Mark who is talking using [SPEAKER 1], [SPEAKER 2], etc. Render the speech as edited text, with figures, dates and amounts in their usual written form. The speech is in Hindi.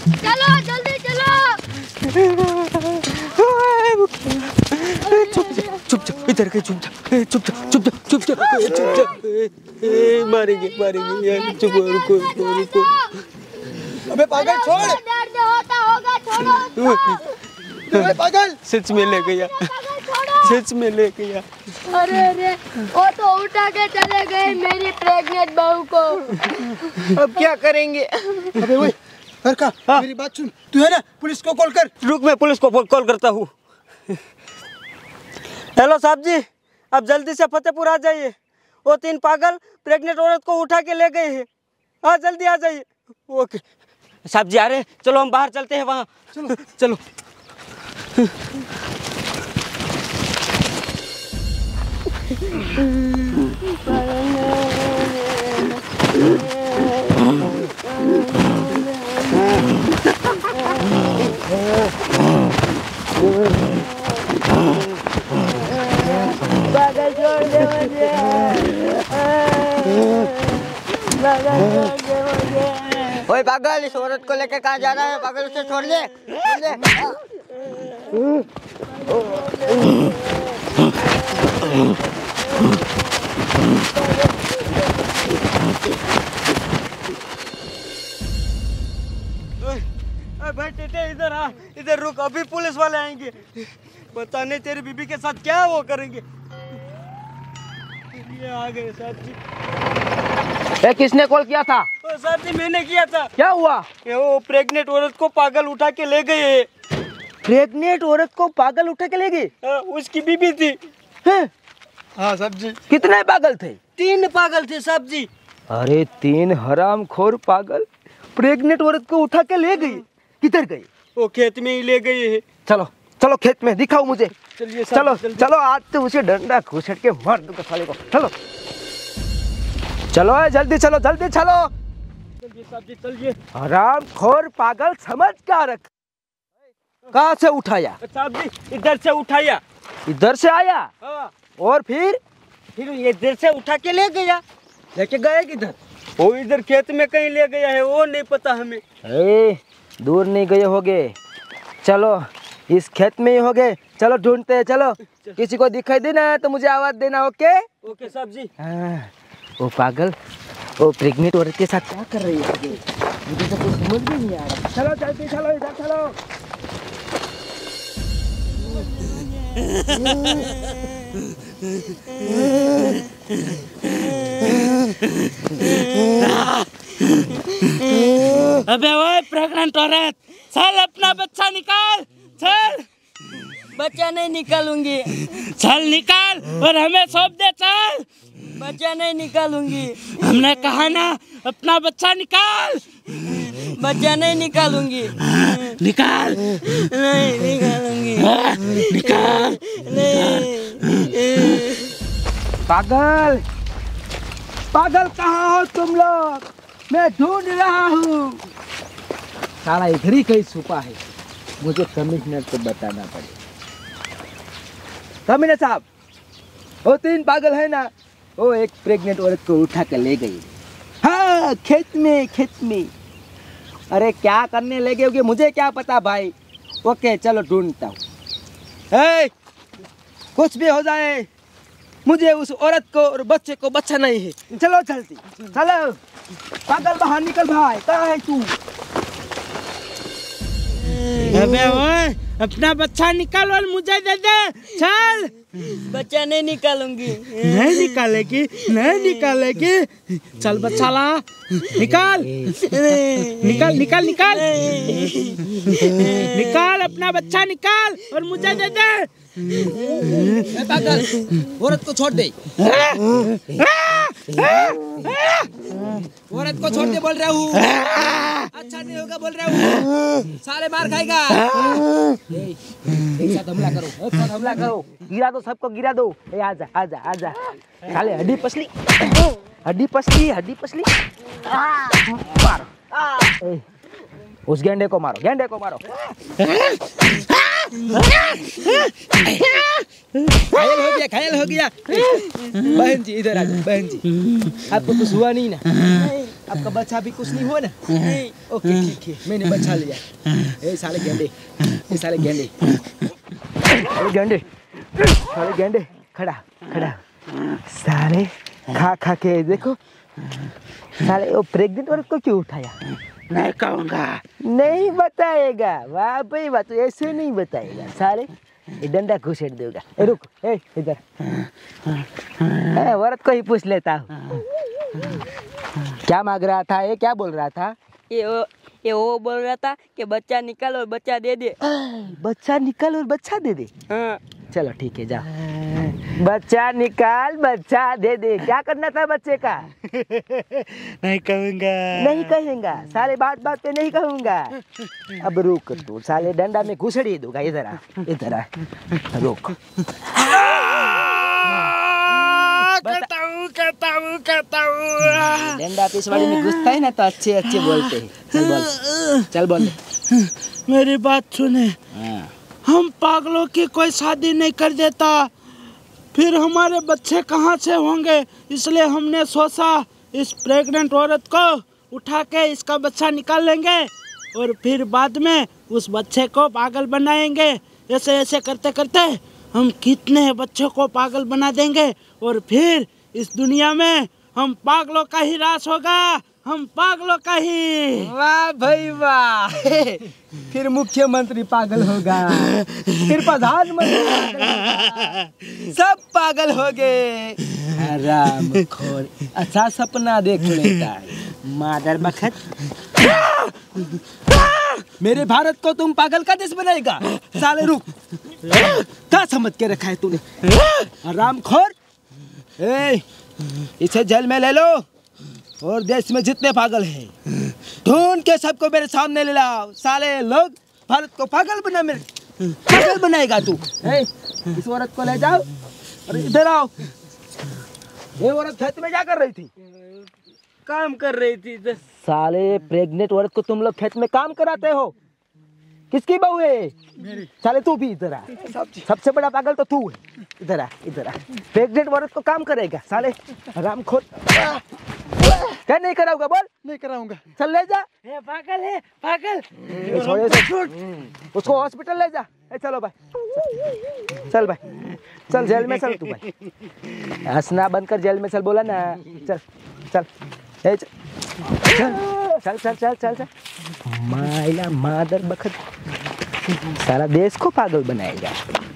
[SPEAKER 1] चलो जल्दी चलो।
[SPEAKER 2] चुप जा इधर के चुप जा चुप जा मारेंगे यार चुप रुको।
[SPEAKER 3] अबे पागल छोड़।
[SPEAKER 1] दर्द होता होगा छोड़ो।
[SPEAKER 3] पागल
[SPEAKER 2] सच में ले गया।
[SPEAKER 1] अरे वो तो उठा के चले गए मेरी प्रेग्नेंट बहू को।
[SPEAKER 4] अब क्या करेंगे?
[SPEAKER 3] अबे वही हरका मेरी बात सुन, तू है ना पुलिस को कॉल कर।
[SPEAKER 2] रुक मैं पुलिस को कॉल करता हूँ। हेलो साहब जी, आप जल्दी से फतेहपुर आ जाइए। वो 3 पागल प्रेग्नेंट औरत को उठा के ले गए हैं। हाँ जल्दी आ जाइए। ओके साहब जी आ रहे हैं, चलो हम बाहर चलते हैं वहाँ। चलो
[SPEAKER 1] पागल छोड़ दे मुझे।
[SPEAKER 4] ओए पागल, इस औरत को लेकर कहाँ जा रहा है? पागल उसे छोड़ दे।
[SPEAKER 2] भाई टेटे इधर आ, इधर रुक, अभी पुलिस वाले आएंगे। पता नहीं तेरी बीबी के साथ क्या वो करेंगे। ये आ गए साहब जी।
[SPEAKER 4] किसने कॉल किया था?
[SPEAKER 2] साहब जी मैंने किया था।
[SPEAKER 4] क्या हुआ?
[SPEAKER 2] वो प्रेग्नेंट औरत को पागल उठा के ले गए।
[SPEAKER 4] प्रेग्नेंट औरत को पागल उठा के ले गई?
[SPEAKER 2] उसकी बीबी थी।
[SPEAKER 3] हाँ साहब जी।
[SPEAKER 4] कितने पागल थे?
[SPEAKER 2] 3 पागल थे साहब जी।
[SPEAKER 4] अरे 3 हरामखोर पागल प्रेग्नेंट औरत को उठा के ले गई। किधर गई?
[SPEAKER 2] वो खेत में ही ले गए हैं।
[SPEAKER 4] चलो खेत में दिखाओ मुझे।
[SPEAKER 2] चलिए
[SPEAKER 4] चलो आज तो उसे डंडा घुसट के मार दूंगा साले को। चलो जल्दी चलो।
[SPEAKER 2] चलिए साहब जी चलिए।
[SPEAKER 4] हरामखोर पागल समझ क्या रख। कहाँ से उठाया?
[SPEAKER 2] साहब जी इधर से उठाया।
[SPEAKER 4] इधर से आया?
[SPEAKER 2] हाँ।
[SPEAKER 4] और फिर
[SPEAKER 2] ये इधर से उठा के ले गया।
[SPEAKER 4] लेके गए किधर?
[SPEAKER 2] वो इधर खेत में कहीं ले गया है, वो नहीं पता हमें।
[SPEAKER 4] दूर नहीं गए होगे, चलो इस खेत में ही होगे। चलो ढूंढते हैं। चलो किसी को दिखाई देना तो मुझे आवाज देना। ओके
[SPEAKER 2] साहब जी।
[SPEAKER 4] वो पागल वो प्रेग्नेंट औरत के साथ क्या कर रही है मुझे तो कुछ समझ में नहीं आ रहा। चलो जल्दी चलो, इधर चलो।
[SPEAKER 2] अबे वो प्रेग्नेंट औरत, चल अपना बच्चा निकाल। चल।
[SPEAKER 1] बच्चा नहीं निकालूंगी।
[SPEAKER 2] चल निकाल और हमें सौंप दे। चल।
[SPEAKER 1] बच्चा नहीं निकालूंगी।
[SPEAKER 2] हमने कहा ना अपना बच्चा निकाल।
[SPEAKER 1] बच्चा नहीं निकालूंगी।
[SPEAKER 2] निकाल।
[SPEAKER 1] नहीं निकालूंगी।
[SPEAKER 2] निकाल।
[SPEAKER 4] पागल कहाँ हो तुम लोग? मैं ढूंढ रहा हूँ। साला इधर ही कहीं छुपा है, मुझे कमिश्नर को बताना पड़ेगा। कमिश्नर साहब, वो 3 पागल है ना, वो एक प्रेग्नेंट औरत को उठा कर ले गई। हाँ खेत में। अरे क्या करने ले गए होगे मुझे क्या पता भाई। ओके चलो ढूंढता हूँ। कुछ भी हो जाए मुझे उस औरत को और बच्चे को बच्चा नहीं है। चलो जल्दी चलो। पागल बाहर निकल भाई, कहाँ है तू?
[SPEAKER 2] अबे ओए अपना बच्चा निकाल और मुझे दे दे। चल।
[SPEAKER 1] बच्चा नहीं निकालूंगी।
[SPEAKER 2] नहीं निकालेगी। चल बच्चा ला। निकाल अपना बच्चा निकाल और मुझे दे दे।
[SPEAKER 4] पागल औरत को छोड़ दे। औरत को छोड़ दे बोल रहा हूँ। अच्छा नहीं होगा बोल रहा हूँ, सारे मार खाएगा। एक साथ हमला करो। गिरा दो सबको, गिरा दो। आजा साले हड्डी पसली। मारो। उस गेंडे को मारो। घायल हो गया। बहन जी इधर आ जाओ। बहन जी आपको कुछ हुआ नहीं ना? आपका बच्चा भी कुछ नहीं हुआ ना? नहीं। ओके ठीक है, मैंने बचा लिया। ए साले गेंडे, ए साले गेंडे, साले गेंडे, साले गेंडे, खड़ा खड़ा। साले खा खा के देखो, साले वो प्रेग्नेंट औरत को क्यों उठाया?
[SPEAKER 2] नहीं कहूँगा।
[SPEAKER 4] नहीं बताएगा, वाह भाई वाह, तो ऐसे नहीं बताएगा साले। ये डंडा घुसेड़ देगा। ए रुक, ए इधर, औरत को ही पूछ लेता हूँ। क्या मांग रहा था ये, क्या बोल रहा था?
[SPEAKER 1] ये वो बोल रहा था कि बच्चा निकाल और बच्चा दे दे।
[SPEAKER 4] बच्चा निकाल और बच्चा दे दे।
[SPEAKER 1] हाँ।
[SPEAKER 4] चलो ठीक है, जाओ। बच्चा निकाल, बच्चा दे दे। क्या करना था बच्चे का?
[SPEAKER 2] नहीं कहूँगा।
[SPEAKER 4] नहीं कहेंगा साले, बात बात पे नहीं कहूँगा। अब रुक तू, साले डंडा में घुसड़ी दूंगा। इधर आ, इधर आ, रुक।
[SPEAKER 2] कहता हूँ।
[SPEAKER 4] डंडा पिछवाड़ी में घुसता है ना तो अच्छे अच्छे बोलते हैं। चल बोल, चल बोल।
[SPEAKER 2] मेरी बात सुने,
[SPEAKER 4] हाँ।
[SPEAKER 2] हम पागलों की कोई शादी नहीं कर देता, फिर हमारे बच्चे कहाँ से होंगे? इसलिए हमने सोचा इस प्रेग्नेंट औरत को उठा के इसका बच्चा निकाल लेंगे और फिर बाद में उस बच्चे को पागल बनाएंगे। ऐसे ऐसे करते करते हम कितने बच्चों को पागल बना देंगे और फिर इस दुनिया में हम पागलों का ही राज होगा, हम पागलों का ही।
[SPEAKER 4] वाह भाई वाह। फिर मुख्यमंत्री पागल होगा, फिर प्रधानमंत्री पागल होगा, सब पागल हो गए। आराम खोर, अच्छा सपना देख लेता है मादर बखत। मेरे भारत को तुम पागल का देश बनाएगा? साले रुक, क्या समझ के रखा है तूने? आराम खोर, इसे जेल में ले लो और देश में जितने पागल हैं ढूंढ के सबको मेरे सामने ले लाओ। साले लोग भारत को पागल पागल बनाएगा तू। इस औरत को ले जाओ और इधर आओ। ये औरत खेत में क्या कर रही थी?
[SPEAKER 2] काम कर रही थी।
[SPEAKER 4] साले प्रेग्नेंट औरत को तुम लोग खेत में काम कराते हो? किसकी बहू है? साले तू भी इधर आ, सबसे बड़ा पागल तो तू है। इधर आ, इधर आ। प्रेग्नेंट औरत को काम करेगा साले, आराम खोर। क्या नहीं कराऊंगा बोल?
[SPEAKER 3] नहीं कराऊंगा।
[SPEAKER 4] चल ले जा।
[SPEAKER 2] पागल है, पागल।
[SPEAKER 4] उसको हॉस्पिटल ले जा। चलो भाई, चल भाई, चल जेल में चल तू भाई। हंसना बंद कर, जेल में चल बोला ना। चल चल चल चल चल चल चल चल। माइला मादर बखत, सारा देश को पागल बनाएगा।